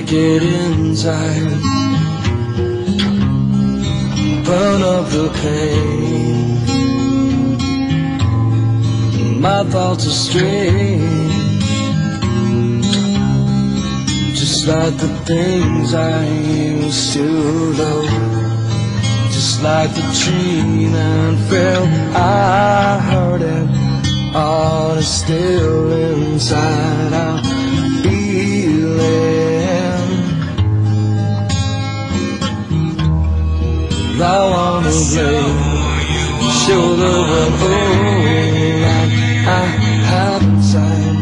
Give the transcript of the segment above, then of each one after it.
get inside, burn up the pain. My thoughts are strange, just like the things I used to love, just like the tree that fell. I heard it, all is still inside. I'm feeling, I wanna show the world all I have inside.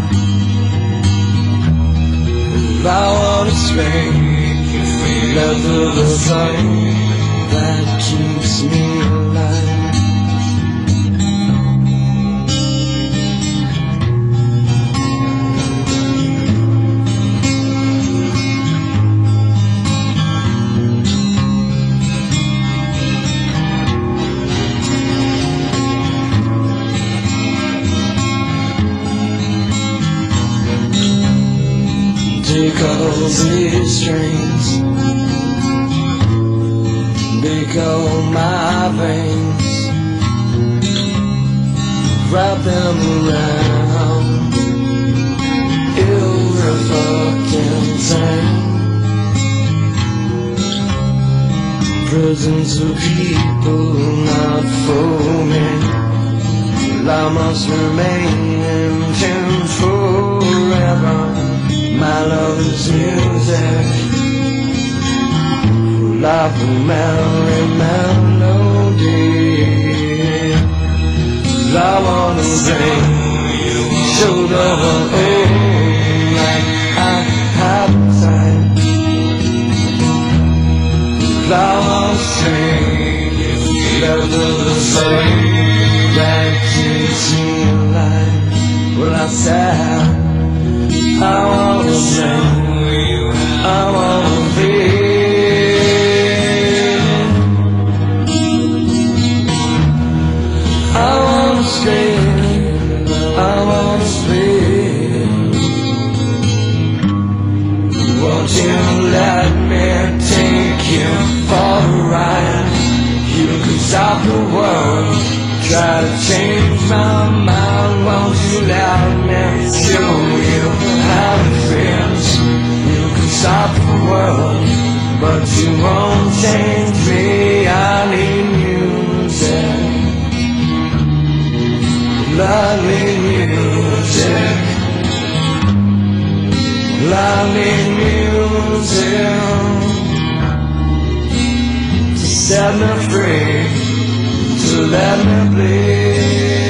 I wanna swing, let the sun that keeps me alive. Take all these strings, make all my veins, wrap them around every fucking thing. Prisons of people, not for me. I must remain in tune forever. My love is music, life a melody. I wanna sing, show the world like I have time. I wanna sing, let the sun that keeps me alive. Well, I said I wanna sing, I wanna be. I wanna scream, I wanna speak. Won't you let me take you for a ride? You can stop the world, try to change my mind. Won't you let me show you how it feels? You can stop the world, but you won't change me. I need music, I need music, I need music to set me free, to let me bleed.